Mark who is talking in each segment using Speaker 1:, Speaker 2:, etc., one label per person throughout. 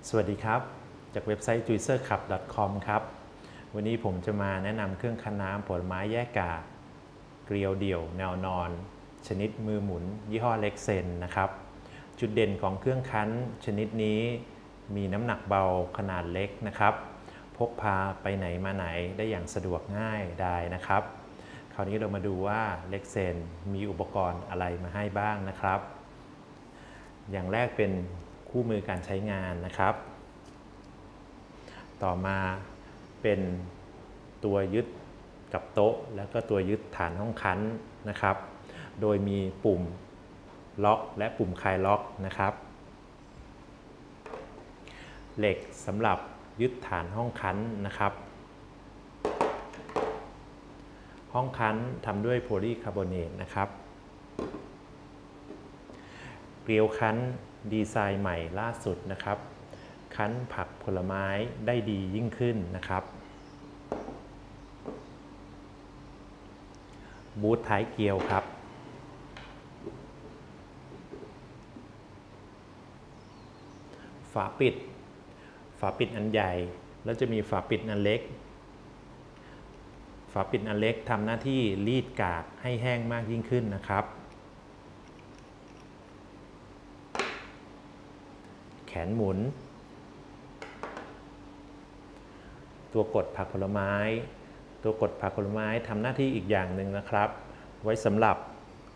Speaker 1: สวัสดีครับจากเว็บไซต์ juicerclub.com ครับวันนี้ผมจะมาแนะนำเครื่องคั้นน้ำผลไม้แยกกากเกลียวเดี่ยวแนวนอนชนิดมือหมุนยี่ห้อเล็กเซนนะครับจุดเด่นของเครื่องคั้นชนิดนี้มีน้ำหนักเบาขนาดเล็กนะครับพกพาไปไหนมาไหนได้อย่างสะดวกง่ายได้นะครับคราวนี้เรามาดูว่าเล็กเซนมีอุปกรณ์อะไรมาให้บ้างนะครับอย่างแรกเป็นคู่มือการใช้งานนะครับต่อมาเป็นตัวยึดกับโต๊ะแล้วก็ตัวยึดฐานห้องคั้นนะครับโดยมีปุ่มล็อกและปุ่มคลายล็อกนะครับเหล็กสำหรับยึดฐานห้องคั้นนะครับห้องคั้นทำด้วยโพลีคาร์บอเนตนะครับเกลียวคั้นดีไซน์ใหม่ล่าสุดนะครับคั้นผักผลไม้ได้ดียิ่งขึ้นนะครับบูทท้ายเกลียวครับฝาปิดอันใหญ่แล้วจะมีฝาปิดอันเล็กฝาปิดอันเล็กทำหน้าที่รีดกากให้แห้งมากยิ่งขึ้นนะครับแขนหมุนตัวกดผักผลไม้ตัวกดผักผลไม้ทำหน้าที่อีกอย่างหนึ่งนะครับไว้สำหรับ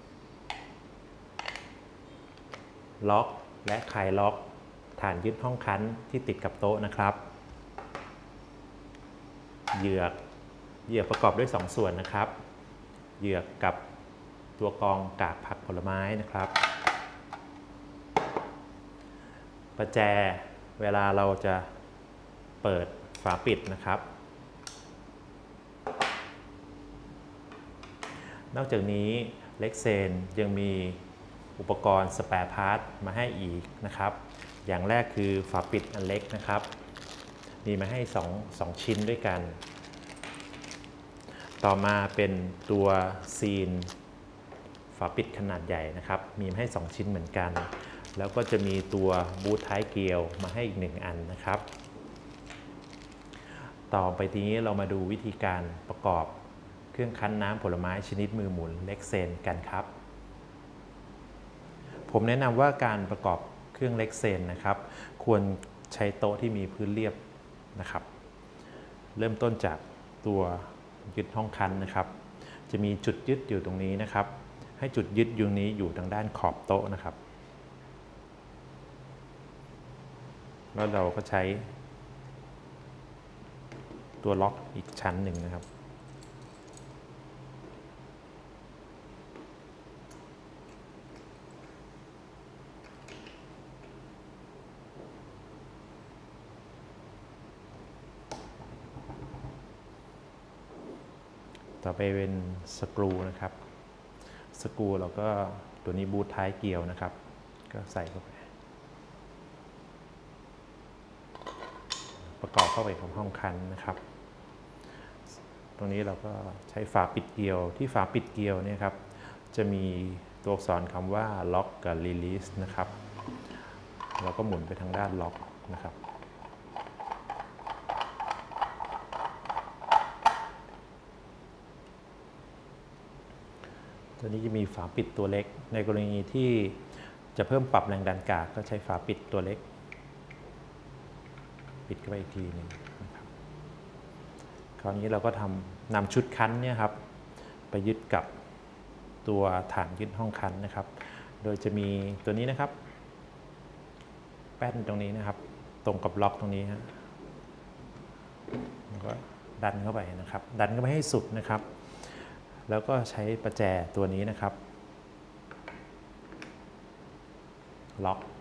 Speaker 1: ล็อกและคลายล็อกฐานยึดห้องคั้นที่ติดกับโต๊ะนะครับเหยือกประกอบด้วย2 ส่วนนะครับเหยือกกับตัวกรองกากผักผลไม้นะครับประแจเวลาเราจะเปิดฝาปิดนะครับนอกจากนี้เล็กเซนยังมีอุปกรณ์สแปร์พาร์ทมาให้อีกนะครับอย่างแรกคือฝาปิดอันเล็กนะครับมีมาให้2 ชิ้นด้วยกันต่อมาเป็นตัวซีนฝาปิดขนาดใหญ่นะครับมีมาให้2 ชิ้นเหมือนกันแล้วก็จะมีตัวบูทท้ายเกลียวมาให้อีก1 อันนะครับต่อไปทีนี้เรามาดูวิธีการประกอบเครื่องคั้นน้ำผลไม้ชนิดมือหมุนเล็กเซนกันครับผมแนะนำว่าการประกอบเครื่องเล็กเซนนะครับควรใช้โต๊ะที่มีพื้นเรียบนะครับเริ่มต้นจากตัวยึดห้องคั้นนะครับจะมีจุดยึดอยู่ตรงนี้นะครับให้จุดยึดอยู่นี้อยู่ทางด้านขอบโต๊ะนะครับแล้วเราก็ใช้ตัวล็อกอีกชั้นหนึ่งนะครับต่อไปเป็นสกรูนะครับสกรูเราก็ตัวนี้บูทท้ายเกลียวนะครับก็ใส่เข้าไปประกอบเข้าไปของห้องคั้นนะครับตรงนี้เราก็ใช้ฝาปิดเกลียวที่ฝาปิดเกลียวเนี่ยครับจะมีตัวอักษรคำว่าล็อกกับ release นะครับเราก็หมุนไปทางด้านล็อกนะครับตัวนี้จะมีฝาปิดตัวเล็กในกรณีที่จะเพิ่มปรับแรงดันกากก็ใช้ฝาปิดตัวเล็กปิดเข้าไปอีกทีหนึ่งนะครับคราวนี้เราก็นำชุดคั้นเนี่ยครับไปยึดกับตัวฐานยึดห้องคั้นนะครับโดยจะมีตัวนี้นะครับแป้นตรงนี้นะครับตรงกับล็อกตรงนี้ฮะแล้วก็ดันเข้าไปนะครับดันเข้าไปให้สุดนะครับแล้วก็ใช้ประแจตัวนี้นะครับล็อก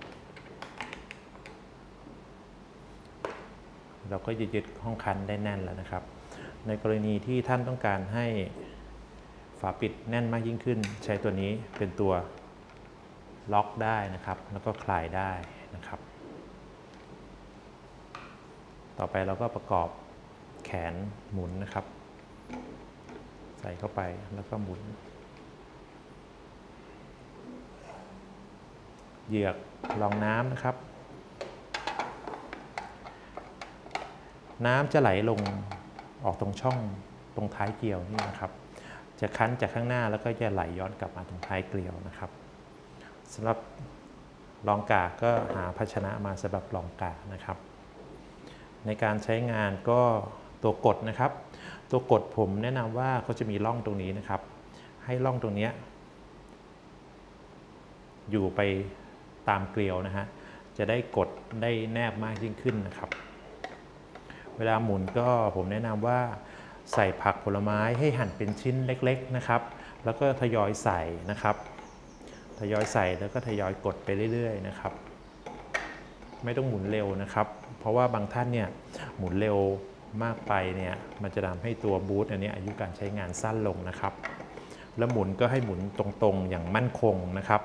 Speaker 1: เราก็ยึดห้องคั้นได้แน่นแล้วนะครับในกรณีที่ท่านต้องการให้ฝาปิดแน่นมากยิ่งขึ้นใช้ตัวนี้เป็นตัวล็อกได้นะครับแล้วก็คลายได้นะครับต่อไปเราก็ประกอบแขนหมุนนะครับใส่เข้าไปแล้วก็หมุนเหยือกรองน้ำนะครับน้ำจะไหลลงออกตรงช่องตรงท้ายเกลียวนี่นะครับจะคั้นจากข้างหน้าแล้วก็จะไหลย้อนกลับมาตรงท้ายเกลียวนะครับสำหรับรองกากก็หาภาชนะมาสำหรับรองกากนะครับในการใช้งานก็ตัวกดนะครับตัวกดผมแนะนำว่าเขาจะมีร่องตรงนี้นะครับให้ร่องตรงนี้อยู่ไปตามเกลียวนะฮะจะได้กดได้แนบมากยิ่งขึ้นนะครับเวลาหมุนก็ผมแนะนำว่าใส่ผักผลไม้ให้หั่นเป็นชิ้นเล็กๆนะครับแล้วก็ทยอยใส่นะครับทยอยใส่แล้วก็ทยอยกดไปเรื่อยๆนะครับไม่ต้องหมุนเร็วนะครับเพราะว่าบางท่านเนี่ยหมุนเร็วมากไปเนี่ยมันจะทำให้ตัวบูทอันนี้อายุการใช้งานสั้นลงนะครับแล้วหมุนก็ให้หมุนตรงๆอย่างมั่นคงนะครับ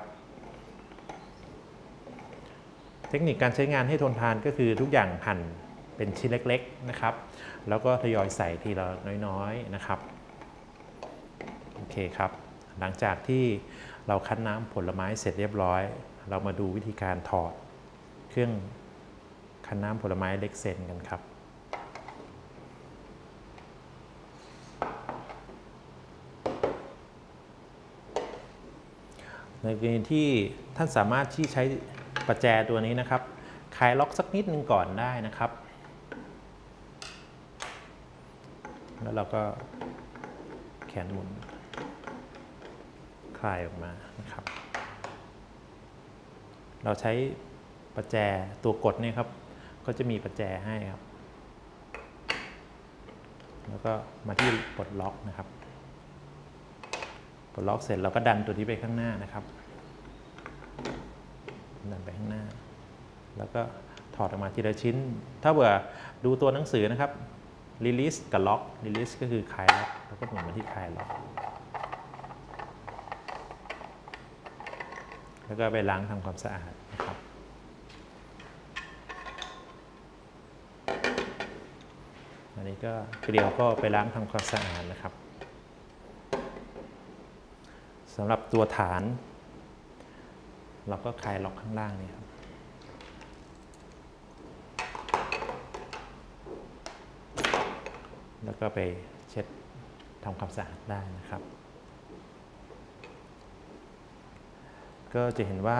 Speaker 1: เทคนิคการใช้งานให้ทนทานก็คือทุกอย่างหั่นเป็นชิ้นเล็กๆนะครับแล้วก็ทยอยใส่ทีละน้อยๆนะครับโอเคครับหลังจากที่เราคั้นน้ำผลไม้เสร็จเรียบร้อยเรามาดูวิธีการถอดเครื่องคั้นน้ำผลไม้เล็กเซนกันครับในกรณีที่ท่านสามารถที่ใช้ประแจตัวนี้นะครับคลายล็อกสักนิดนึงก่อนได้นะครับแล้วเราก็แขนหมุนคลายออกมานะครับเราใช้ประแจตัวกดเนี่ยครับก็จะมีประแจให้ครับแล้วก็มาที่ปลดล็อกนะครับปลดล็อกเสร็จเราก็ดันตัวนี้ไปข้างหน้านะครับดันไปข้างหน้าแล้วก็ถอดออกมาทีละชิ้นถ้าเบื่อดูตัวหนังสือนะครับ release กับ lock release ก็คือคลายล็อกแล้วก็หมุนมาที่คลายล็อกแล้วก็ไปล้างทำความสะอาดนะครับอันนี้ก็เกลียวก็ไปล้างทำความสะอาดนะครับสำหรับตัวฐานเราก็คลายล็อกข้างล่างนี่ครับแล้วก็ไปเช็ดทำความสะอาดได้นะครับก็จะเห็นว่า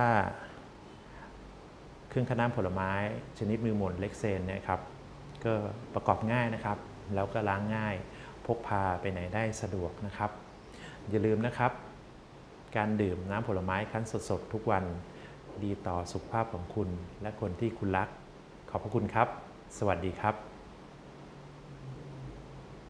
Speaker 1: เครื่องคั้นน้ำผลไม้ชนิดมือหมุนเล็กเซนเนี่ยครับก็ประกอบง่ายนะครับแล้วก็ล้างง่ายพกพาไปไหนได้สะดวกนะครับอย่าลืมนะครับการดื่มน้ำผลไม้คั้นสดๆทุกวันดีต่อสุขภาพของคุณและคนที่คุณรักขอบพระคุณครับสวัสดีครับ